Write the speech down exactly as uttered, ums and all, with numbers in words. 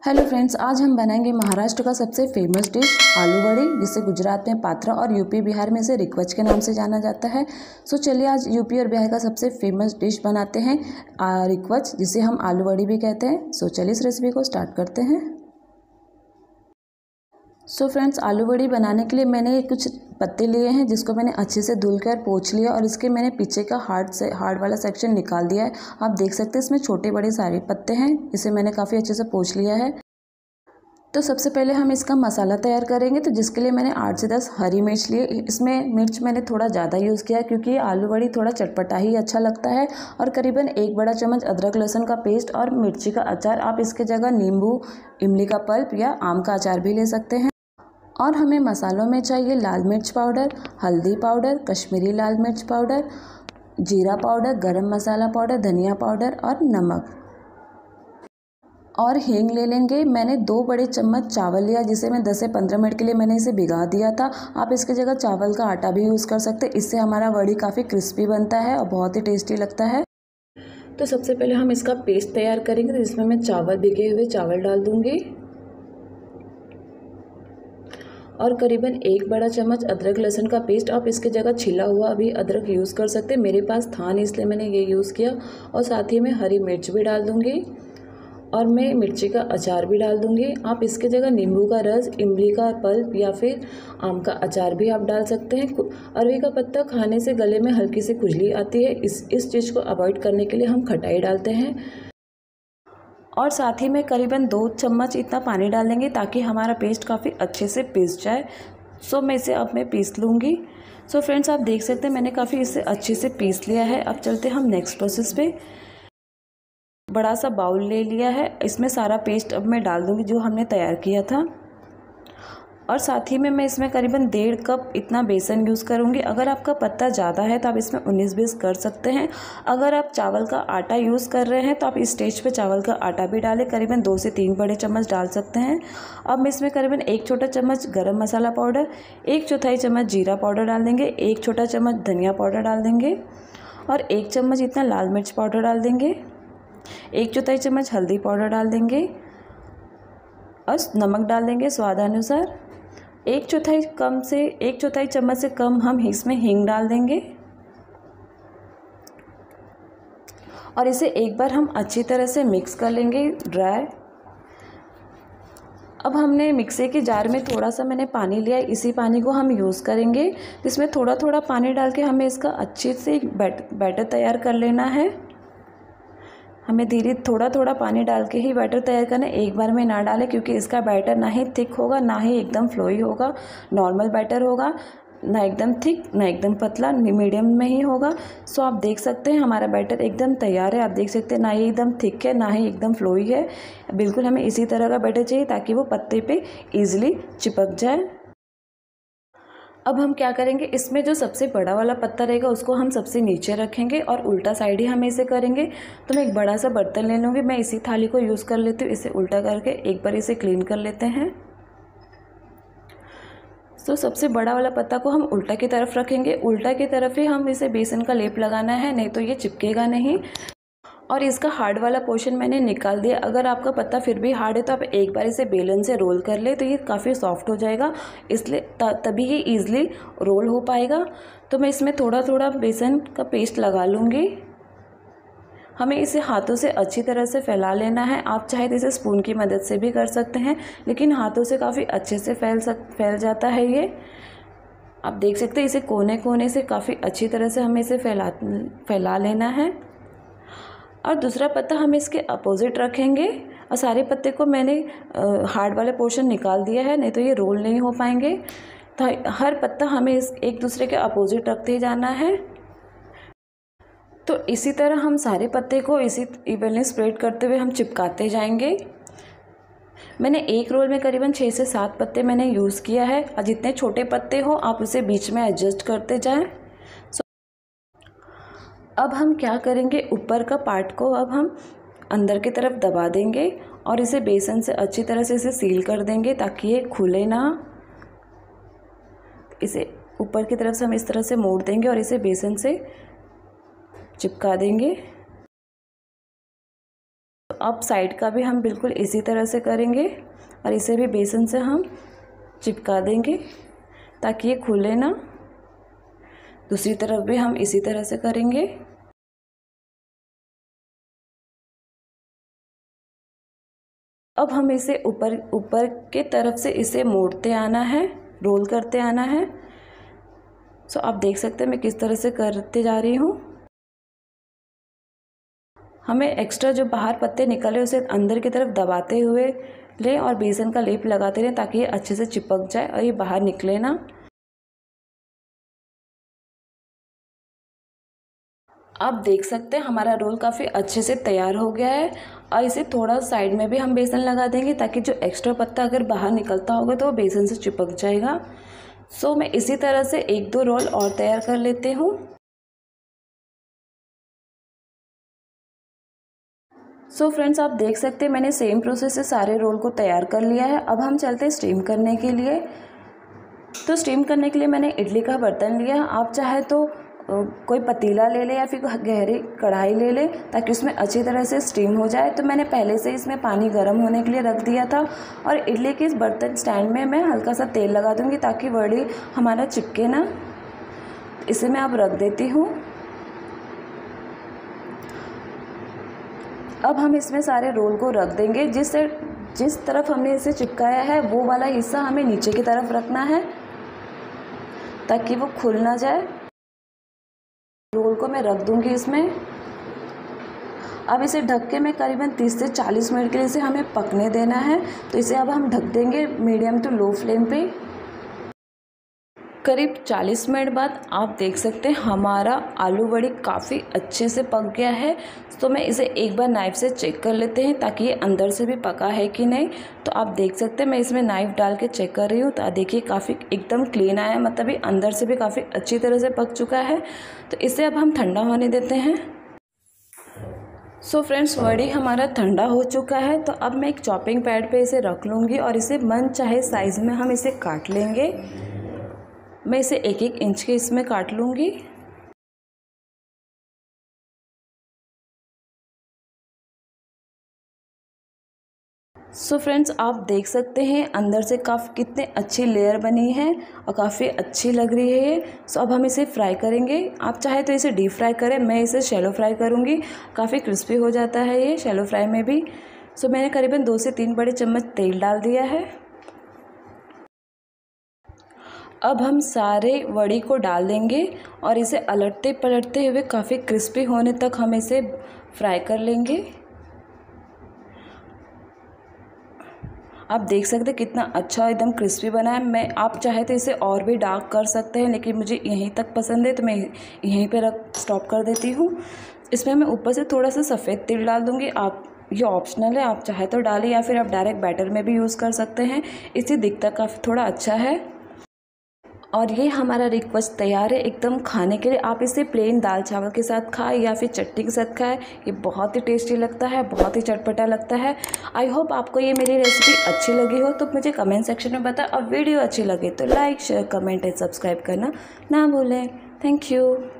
Hello friends, आज हम बनाएंगे महाराष्ट्र का सबसे फेमस डिश आलू बड़ी, जिसे गुजरात में पात्रा और यूपी बिहार में से रिक्वच के नाम से जाना जाता है। सो चलिए आज यूपी और बिहार का सबसे फेमस डिश बनाते हैं रिक्वच, जिसे हम आलू बड़ी भी कहते हैं। सो चलिए इस रेसिपी को स्टार्ट करते हैं। सो फ्रेंड्स, आलू बड़ी बनाने के लिए मैंने कुछ पत्ते लिए हैं, जिसको मैंने अच्छे से धुल कर पोंछ लिया और इसके मैंने पीछे का हार्ड से हार्ड वाला सेक्शन निकाल दिया है। आप देख सकते हैं इसमें छोटे बड़े सारे पत्ते हैं। इसे मैंने काफ़ी अच्छे से पोंछ लिया है। तो सबसे पहले हम इसका मसाला तैयार करेंगे, तो जिसके लिए मैंने आठ से दस हरी मिर्च लिए। इसमें मिर्च मैंने थोड़ा ज़्यादा यूज़ किया है, क्योंकि ये आलू बड़ी थोड़ा चटपटा ही अच्छा लगता है। और करीबन एक बड़ा चम्मच अदरक लहसुन का पेस्ट और मिर्ची का अचार। आप इसके जगह नींबू, इमली का पल्प या आम का अचार भी ले सकते हैं। और हमें मसालों में चाहिए लाल मिर्च पाउडर, हल्दी पाउडर, कश्मीरी लाल मिर्च पाउडर, जीरा पाउडर, गरम मसाला पाउडर, धनिया पाउडर और नमक और हींग ले लेंगे। मैंने दो बड़े चम्मच चावल लिया, जिसे मैं दस से पंद्रह मिनट के लिए मैंने इसे भिगा दिया था। आप इसके जगह चावल का आटा भी यूज़ कर सकते हैं। इससे हमारा बड़ी काफ़ी क्रिस्पी बनता है और बहुत ही टेस्टी लगता है। तो सबसे पहले हम इसका पेस्ट तैयार करेंगे, तो इसमें मैं चावल भिगे हुए चावल डाल दूँगी और करीबन एक बड़ा चम्मच अदरक लहसुन का पेस्ट। आप इसके जगह छिला हुआ भी अदरक यूज़ कर सकते हैं। मेरे पास था नहीं, इसलिए मैंने ये यूज़ किया। और साथ ही में हरी मिर्च भी डाल दूँगी और मैं मिर्ची का अचार भी डाल दूँगी। आप इसके जगह नींबू का रस, इमली का पल्प या फिर आम का अचार भी आप डाल सकते हैं। अरवी का पत्ता खाने से गले में हल्की सी खुजली आती है। इस इस चीज़ को अवॉइड करने के लिए हम खटाई डालते हैं। और साथ ही में करीबन दो चम्मच इतना पानी डाल देंगे, ताकि हमारा पेस्ट काफ़ी अच्छे से पीस जाए। सो मैं इसे अब मैं पीस लूँगी। सो फ्रेंड्स, आप देख सकते हैं मैंने काफ़ी इसे अच्छे से पीस लिया है। अब चलते हम नेक्स्ट प्रोसेस पे। बड़ा सा बाउल ले लिया है, इसमें सारा पेस्ट अब मैं डाल दूँगी जो हमने तैयार किया था। और साथ ही में मैं इसमें करीबन डेढ़ कप इतना बेसन यूज़ करूँगी। अगर आपका पत्ता ज़्यादा है तो आप इसमें उन्नीस बीस कर सकते हैं। अगर आप चावल का आटा यूज़ कर रहे हैं तो आप इस स्टेज पे चावल का आटा भी डालें, करीबन दो से तीन बड़े चम्मच डाल सकते हैं। अब मैं इसमें करीबन एक छोटा चम्मच गरम मसाला पाउडर, एक चौथाई चम्मच जीरा पाउडर डाल देंगे, एक छोटा चम्मच धनिया पाउडर डाल देंगे और एक चम्मच इतना लाल मिर्च पाउडर डाल देंगे, एक चौथाई चम्मच हल्दी पाउडर डाल देंगे और नमक डाल देंगे स्वादानुसार। एक चौथाई कम से एक चौथाई चम्मच से कम हम इसमें हींग डाल देंगे और इसे एक बार हम अच्छी तरह से मिक्स कर लेंगे ड्राई। अब हमने मिक्सी के जार में थोड़ा सा मैंने पानी लिया है, इसी पानी को हम यूज़ करेंगे। इसमें थोड़ा थोड़ा पानी डाल के हमें इसका अच्छे से बैट बैटर तैयार कर लेना है। हमें धीरे थोड़ा थोड़ा पानी डाल के ही बैटर तैयार करना है, एक बार में ना डालें, क्योंकि इसका बैटर ना ही थिक होगा ना ही एकदम फ्लोई होगा। नॉर्मल बैटर होगा, ना एकदम थिक ना एकदम पतला, मीडियम में ही होगा। सो आप देख सकते हैं हमारा बैटर एकदम तैयार है। आप देख सकते हैं ना ही एकदम थिक है ना ही एकदम फ्लोई है। बिल्कुल हमें इसी तरह का बैटर चाहिए, ताकि वो पत्ते पे ईजिली चिपक जाए। अब हम क्या करेंगे, इसमें जो सबसे बड़ा वाला पत्ता रहेगा उसको हम सबसे नीचे रखेंगे और उल्टा साइड ही हमें इसे करेंगे। तो मैं एक बड़ा सा बर्तन ले लूँगी। मैं इसी थाली को यूज़ कर लेती हूँ। इसे उल्टा करके एक बार इसे क्लीन कर लेते हैं। तो सबसे बड़ा वाला पत्ता को हम उल्टा की तरफ रखेंगे। उल्टा की तरफ ही हम इसे बेसन का लेप लगाना है, नहीं तो ये चिपकेगा नहीं। और इसका हार्ड वाला पोर्शन मैंने निकाल दिया। अगर आपका पत्ता फिर भी हार्ड है तो आप एक बार इसे बेलन से रोल कर ले, तो ये काफ़ी सॉफ्ट हो जाएगा, इसलिए तभी ये ईज़िली रोल हो पाएगा। तो मैं इसमें थोड़ा थोड़ा बेसन का पेस्ट लगा लूँगी। हमें इसे हाथों से अच्छी तरह से फैला लेना है। आप चाहे तो इसे स्पून की मदद से भी कर सकते हैं, लेकिन हाथों से काफ़ी अच्छे से फैल सक फैल जाता है ये। आप देख सकते हैं इसे कोने कोने से काफ़ी अच्छी तरह से हमें इसे फैला फैला लेना है। और दूसरा पत्ता हम इसके अपोजिट रखेंगे और सारे पत्ते को मैंने हार्ड वाले पोर्शन निकाल दिया है, नहीं तो ये रोल नहीं हो पाएंगे। तो हर पत्ता हमें इस एक दूसरे के अपोजिट रखते ही जाना है। तो इसी तरह हम सारे पत्ते को इसी इवनली स्प्रेड करते हुए हम चिपकाते जाएंगे। मैंने एक रोल में करीबन छः से सात पत्ते मैंने यूज़ किया है, और जितने छोटे पत्ते हो आप उसे बीच में एडजस्ट करते जाएं। अब हम क्या करेंगे, ऊपर का पार्ट को अब हम अंदर की तरफ दबा देंगे और इसे बेसन से अच्छी तरह से इसे सील कर देंगे, ताकि ये खुले ना। इसे ऊपर की तरफ से हम इस तरह से मोड़ देंगे और इसे बेसन से चिपका देंगे। तो अब साइड का भी हम बिल्कुल इसी तरह से करेंगे और इसे भी बेसन से हम चिपका देंगे ताकि ये खुले ना। दूसरी तरफ भी हम इसी तरह से करेंगे। अब हम इसे ऊपर ऊपर के तरफ से इसे मोड़ते आना है, रोल करते आना है। सो आप देख सकते हैं मैं किस तरह से करते जा रही हूँ। हमें एक्स्ट्रा जो बाहर पत्ते निकले उसे अंदर की तरफ दबाते हुए लें और बेसन का लेप लगाते रहें ताकि ये अच्छे से चिपक जाए और ये बाहर निकले ना। आप देख सकते हैं हमारा रोल काफ़ी अच्छे से तैयार हो गया है और इसे थोड़ा साइड में भी हम बेसन लगा देंगे ताकि जो एक्स्ट्रा पत्ता अगर बाहर निकलता होगा तो वो बेसन से चिपक जाएगा। सो मैं इसी तरह से एक दो रोल और तैयार कर लेती हूँ। सो फ्रेंड्स आप देख सकते हैं मैंने सेम प्रोसेस से सारे रोल को तैयार कर लिया है। अब हम चलते हैं स्टीम करने के लिए। तो स्टीम करने के लिए मैंने इडली का बर्तन लिया। आप चाहे तो कोई पतीला ले ले या फिर गहरी कढ़ाई ले ले ताकि उसमें अच्छी तरह से स्टीम हो जाए। तो मैंने पहले से इसमें पानी गर्म होने के लिए रख दिया था और इडली के इस बर्तन स्टैंड में मैं हल्का सा तेल लगा दूंगी ताकि वड़ी हमारा चिपके ना। इसे मैं अब रख देती हूँ। अब हम इसमें सारे रोल को रख देंगे। जिससे जिस तरफ हमने इसे चिपकाया है वो वाला हिस्सा हमें नीचे की तरफ रखना है ताकि वो खुल ना जाए। रोल को मैं रख दूंगी इसमें। अब इसे ढक के मैं करीबन तीस से चालीस मिनट के लिए इसे हमें पकने देना है। तो इसे अब हम ढक देंगे मीडियम टू लो फ्लेम पे। करीब चालीस मिनट बाद आप देख सकते हैं हमारा आलू बड़ी काफ़ी अच्छे से पक गया है। तो मैं इसे एक बार नाइफ़ से चेक कर लेते हैं ताकि ये अंदर से भी पका है कि नहीं। तो आप देख सकते हैं मैं इसमें नाइफ़ डाल के चेक कर रही हूँ। तो देखिए काफ़ी एकदम क्लीन आया, मतलब ये अंदर से भी काफ़ी अच्छी तरह से पक चुका है। तो इसे अब हम ठंडा होने देते हैं। सो फ्रेंड्स वड़ी हमारा ठंडा हो चुका है। तो अब मैं एक चॉपिंग पैड पे इसे रख लूँगी और इसे मन चाहे साइज़ में हम इसे काट लेंगे। मैं इसे एक एक इंच के इसमें काट लूँगी। सो so फ्रेंड्स आप देख सकते हैं अंदर से काफ़ी कितने अच्छी लेयर बनी है और काफ़ी अच्छी लग रही है ये। सो अब हम इसे फ्राई करेंगे। आप चाहे तो इसे डीप फ्राई करें, मैं इसे शैलो फ्राई करूँगी। काफ़ी क्रिस्पी हो जाता है ये शैलो फ्राई में भी। सो मैंने करीबन दो से तीन बड़े चम्मच तेल डाल दिया है। अब हम सारे वड़ी को डाल देंगे और इसे अलटते पलटते हुए काफ़ी क्रिस्पी होने तक हम इसे फ्राई कर लेंगे। आप देख सकते हैं कितना अच्छा एकदम क्रिस्पी बना है। मैं आप चाहे तो इसे और भी डार्क कर सकते हैं लेकिन मुझे यहीं तक पसंद है तो मैं यहीं पे रख स्टॉप कर देती हूँ। इसमें मैं ऊपर से थोड़ा सा सफ़ेद तिल डाल दूँगी। आप ये ऑप्शनल है, आप चाहे तो डालें या फिर आप डायरेक्ट बैटर में भी यूज़ कर सकते हैं। इससे दिखता काफ़ी थोड़ा अच्छा है। और ये हमारा रिक्वेस्ट तैयार है एकदम खाने के लिए। आप इसे प्लेन दाल चावल के साथ खाएं या फिर चटनी के साथ खाएं। ये बहुत ही टेस्टी लगता है, बहुत ही चटपटा लगता है। आई होप आपको ये मेरी रेसिपी अच्छी लगी हो तो मुझे कमेंट सेक्शन में बताएं और वीडियो अच्छी लगे तो like share comment and subscribe करना ना भूलें। Thank you.